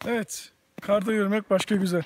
Evet, karda yürümek başka güzel.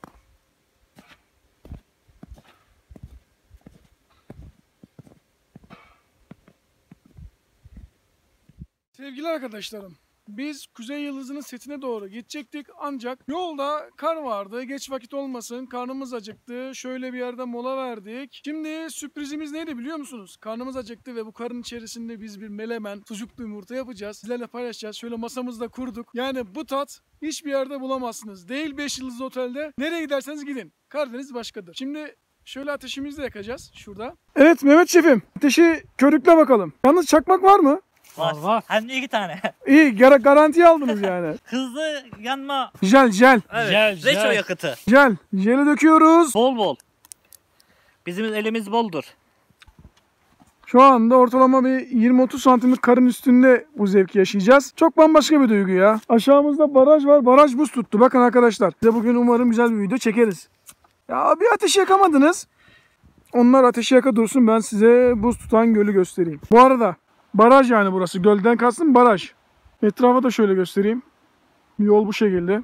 Sevgili arkadaşlarım, biz Kuzey Yıldızı'nın setine doğru gidecektik ancak yolda kar vardı. Geç vakit olmasın, karnımız acıktı. Şöyle bir yerde mola verdik. Şimdi sürprizimiz neydi biliyor musunuz? Karnımız acıktı ve bu karın içerisinde biz bir melemen, sucuklu yumurta yapacağız. Sizlerle paylaşacağız. Şöyle masamızda kurduk. Yani bu tat hiçbir yerde bulamazsınız. Değil 5 yıldızlı otelde. Nereye giderseniz gidin. Karadeniz başkadır. Şimdi şöyle ateşimizi de yakacağız şurada. Evet Mehmet Şefim, ateşi körükle bakalım. Yalnız çakmak var mı? Var. Hem de 2 tane. İyi, garantiye aldınız yani. Hızlı yanma. Jel. Evet. Reço yakıtı. Jeli döküyoruz. Bol bol. Bizim elimiz boldur. Şu anda ortalama bir 20-30 santimlik karın üstünde bu zevki yaşayacağız. Çok bambaşka bir duygu ya. Aşağımızda baraj var. Baraj buz tuttu. Bakın arkadaşlar. Size bugün umarım güzel bir video çekeriz. Ya bir ateş yakamadınız. Onlar ateşi yaka dursun. Ben size buz tutan gölü göstereyim. Bu arada baraj yani burası. Gölden kastım baraj. Etrafa da şöyle göstereyim. Yol bu şekilde.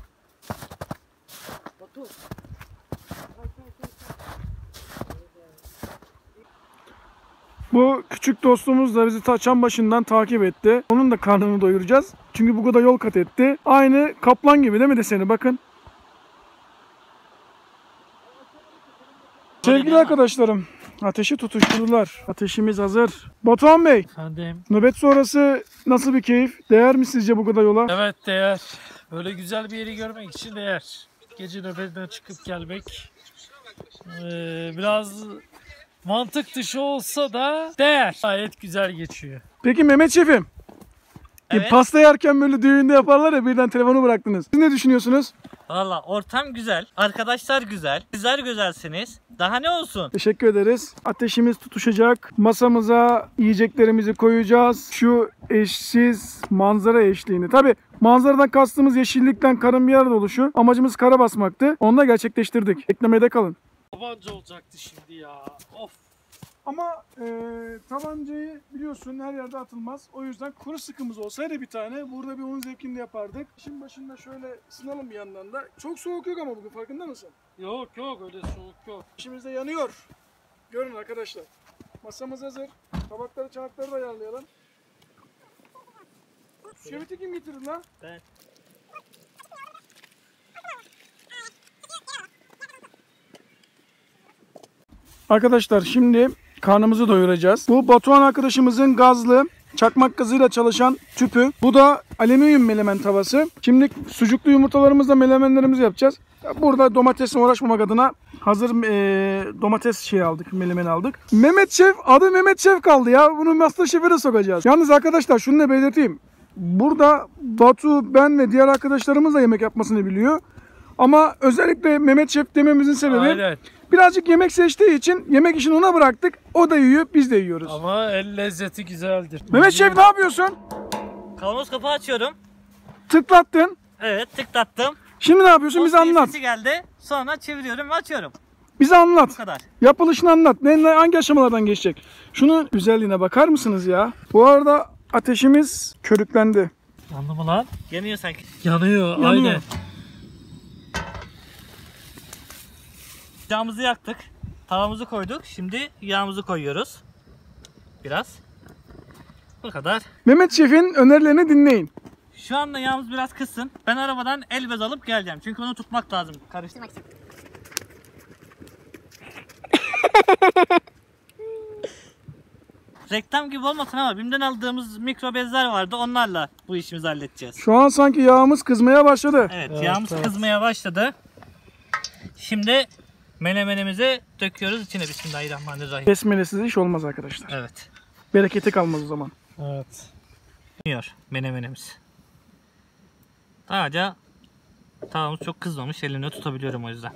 Bu küçük dostumuz da bizi çam başından takip etti. Onun da karnını doyuracağız. Çünkü bu kadar yol kat etti. Aynı kaplan gibi değil mi deseni bakın. Sevgili arkadaşlarım, ateşi tutuşturdular. Ateşimiz hazır. Batuhan Bey, Efendim. nöbet sonrası nasıl bir keyif? Değer mi sizce bu kadar yola? Evet değer. Böyle güzel bir yeri görmek için değer. Gece nöbetinden çıkıp gelmek biraz mantık dışı olsa da değer. Gayet güzel geçiyor. Peki Mehmet Şefim, Evet. pasta yerken böyle düğünde yaparlar ya birden telefonu bıraktınız. Siz ne düşünüyorsunuz? Valla ortam güzel. Arkadaşlar güzel. Sizler güzelsiniz. Daha ne olsun? Teşekkür ederiz. Ateşimiz tutuşacak. Masamıza yiyeceklerimizi koyacağız. Şu eşsiz manzara eşliğini. Tabi manzaradan kastımız yeşillikten karın bir arada oluşu. Amacımız kara basmaktı. Onu da gerçekleştirdik. Eklemede kalın. Tabanca olacaktı şimdi ya. Of. Ama tabancayı biliyorsun her yerde atılmaz. O yüzden kuru sıkımız olsaydı bir tane burada bir onun zevkini de yapardık. İşin başında şöyle ısınalım bir yandan da. Çok soğuk yok ama bugün farkında mısın? Yok öyle soğuk yok. İşimiz de yanıyor. Görün arkadaşlar. Masamız hazır. Tabakları çanakları da ayarlayalım. Şerbeti kim getirdi lan? Ben. Arkadaşlar şimdi karnımızı doyuracağız. Bu Batuhan arkadaşımızın gazlı çakmak gazıyla çalışan tüpü. Bu da alüminyum melemen tavası. Şimdi sucuklu yumurtalarımızla melemenlerimizi yapacağız. Burada domatesle uğraşmamak adına hazır domates aldık, melemen aldık. Mehmet Şef, adı Mehmet Şef kaldı ya. Bunu MasterChef'e de sokacağız. Yalnız arkadaşlar şunu da belirteyim. Burada Batu, ben ve diğer arkadaşlarımız da yemek yapmasını biliyor. Ama özellikle Mehmet Şef dememizin sebebi Aynen. birazcık yemek seçtiği için yemek işini ona bıraktık. O da yiyor, biz de yiyoruz. Ama el lezzeti güzeldir. Mehmet Şef ne yapıyorsun? Kavanoz kapağı açıyorum. Tıklattın. Evet tıklattım. Şimdi ne yapıyorsun? Bize anlat. Sesi geldi. Sonra çeviriyorum ve açıyorum. Bize anlat. Bu kadar. Yapılışını anlat. Hangi aşamalardan geçecek? Şunun güzelliğine bakar mısınız ya? Bu arada ateşimiz körüklendi. Yandı mı lan? Yanıyor sanki. Yanıyor. Aynen. Yağımızı yaktık. Tavamızı koyduk. Şimdi yağımızı koyuyoruz. Biraz. Bu kadar. Mehmet Şef'in önerilerini dinleyin. Şu anda yağımız biraz kızsın. Ben arabadan el bez alıp geleceğim. Çünkü onu tutmak lazım. Karıştırmak için. Reklam gibi olmasın ama BİM'den aldığımız mikro bezler vardı. Onlarla bu işimizi halledeceğiz. Şu an sanki yağımız kızmaya başladı. Evet, yağımız kızmaya başladı. Şimdi menemenimizi döküyoruz içine. Bismillahirrahmanirrahim. Besmelesiz iş olmaz arkadaşlar. Evet. Bereketi kalmaz o zaman. Evet. Yanıyor menemenimiz. Sadece tavamız çok kızmamış. Elimle tutabiliyorum o yüzden.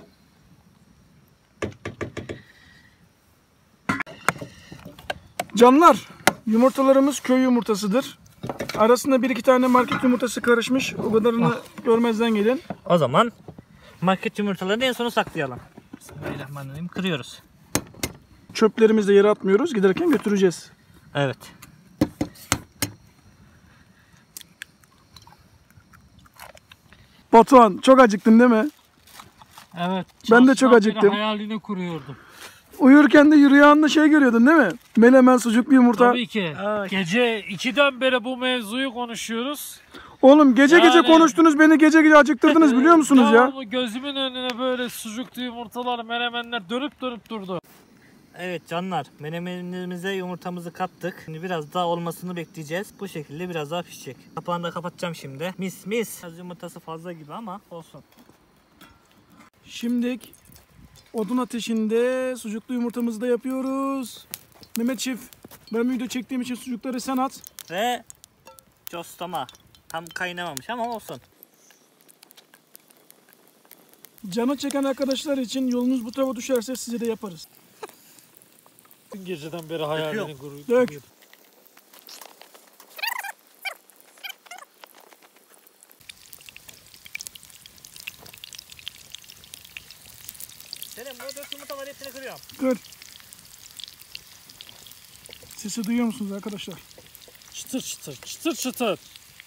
Canlar, yumurtalarımız köy yumurtasıdır. Arasında bir iki tane market yumurtası karışmış. O kadarını görmezden gelin. O zaman market yumurtalarını en sona saklayalım. Bismillahirrahmanirrahim. Kırıyoruz. Çöplerimizi de yere atmıyoruz. Giderken götüreceğiz. Evet. Batuhan çok acıktın değil mi? Evet. Ben de çok çalışmadan beri acıktım. hayalini kuruyordum. Uyurken de rüyanda şey görüyordun değil mi? Menemen, sucuklu yumurta. Tabii ki. Gece 2'den beri bu mevzuyu konuşuyoruz. Oğlum gece Yani- konuştunuz, beni gece acıktırdınız biliyor musunuz ya? Devamlı gözümün önüne böyle sucuklu yumurtalar, menemenler dönüp durdu. Evet canlar, menemenimize yumurtamızı kattık. Şimdi biraz daha olmasını bekleyeceğiz. Bu şekilde biraz daha pişecek. Kapağını da kapatacağım şimdi. Mis. Biraz yumurtası fazla gibi ama olsun. Şimdi odun ateşinde sucuklu yumurtamızı da yapıyoruz. Mehmet Şef, ben video çektiğim için sucukları sen at. Ve costama. Tam kaynamamış ama olsun. Canı çeken arkadaşlar için yolunuz bu tarafa düşerse size de yaparız. Dün geceden beri hayalini Döküyorum. kuruyordum. Dök. Senin bu 4 yumurtaları hepsini kırıyorum. Kır. Sesi duyuyor musunuz arkadaşlar? Çıtır çıtır, çıtır çıtır.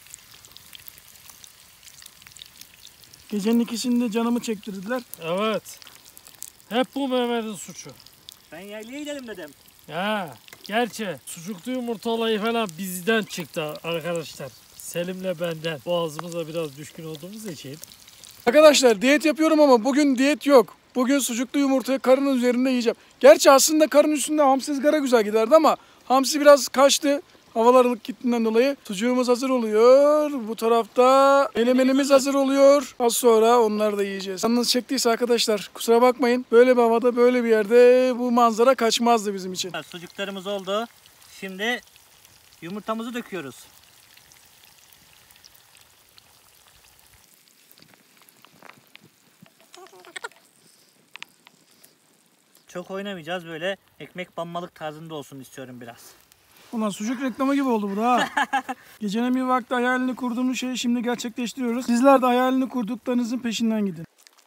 Gecenin ikisinde canımı çektirdiler. Evet. Hep bu Mehmet'in suçu. Ben yaylaya gidelim dedim. Ya gerçi sucuklu yumurta olayı falan bizden çıktı arkadaşlar. Selim'le benden. Boğazımıza biraz düşkün olduğumuz için. Arkadaşlar diyet yapıyorum ama bugün diyet yok. Bugün sucuklu yumurtayı karın üzerinde yiyeceğim. Gerçi aslında karın üstünde hamsi ızgara güzel giderdi ama hamsi biraz kaçtı. Havalar ılık gittiğinden dolayı. Sucuğumuz hazır oluyor. Bu tarafta menemenimiz hazır oluyor. Az sonra onları da yiyeceğiz. Yalnız çektiyse arkadaşlar kusura bakmayın. Böyle bir havada böyle bir yerde bu manzara kaçmazdı bizim için. Sucuklarımız oldu. Şimdi yumurtamızı döküyoruz. Çok oynamayacağız, böyle ekmek banmalık tarzında olsun istiyorum biraz. Ulan sucuk reklamı gibi oldu bu da ha. Gecenin bir vakti hayalini kurduğumuz şeyi şimdi gerçekleştiriyoruz. Sizler de hayalini kurduklarınızın peşinden gidin.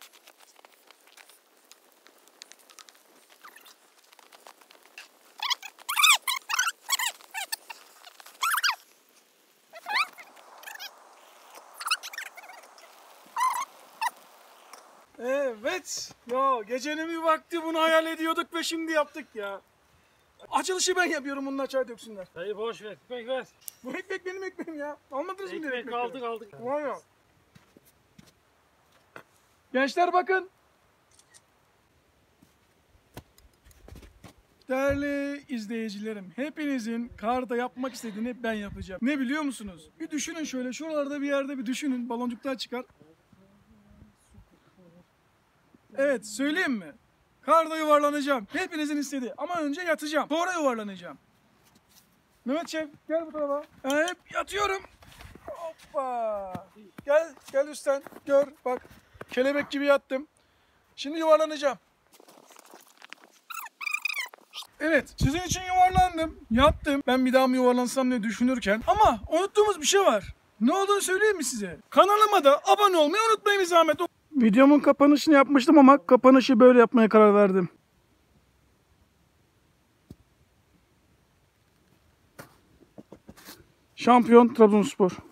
Evet. Ya gecenin bir vakti bunu hayal ediyorduk ve şimdi yaptık ya. Açılışı ben yapıyorum, bunlar çay döksünler. Dayı boş ver, ekmek ver. Bu ekmek benim ekmeğim ya. Almadınız mı diye Ekmek ekmekleri? aldık. Var ya. Gençler bakın. Değerli izleyicilerim, hepinizin karda yapmak istediğini ben yapacağım. Ne biliyor musunuz? Bir düşünün şöyle, şuralarda bir yerde bir düşünün, baloncuklar çıkar. Evet, söyleyeyim mi? Karda yuvarlanacağım. Hepinizin istediği. Ama önce yatacağım. Sonra yuvarlanacağım. Mehmet Şef, gel bu tarafa. Hep yatıyorum. Hoppa. Gel üstten. Gör, bak. Kelebek gibi yattım. Şimdi yuvarlanacağım. Evet, sizin için yuvarlandım. Yattım. Ben bir daha mı yuvarlansam diye düşünürken. Ama unuttuğumuz bir şey var. Ne olduğunu söyleyeyim mi size? Kanalıma da abone olmayı unutmayın bir zahmet. Videomun kapanışını yapmıştım ama kapanışı böyle yapmaya karar verdim. Şampiyon Trabzonspor.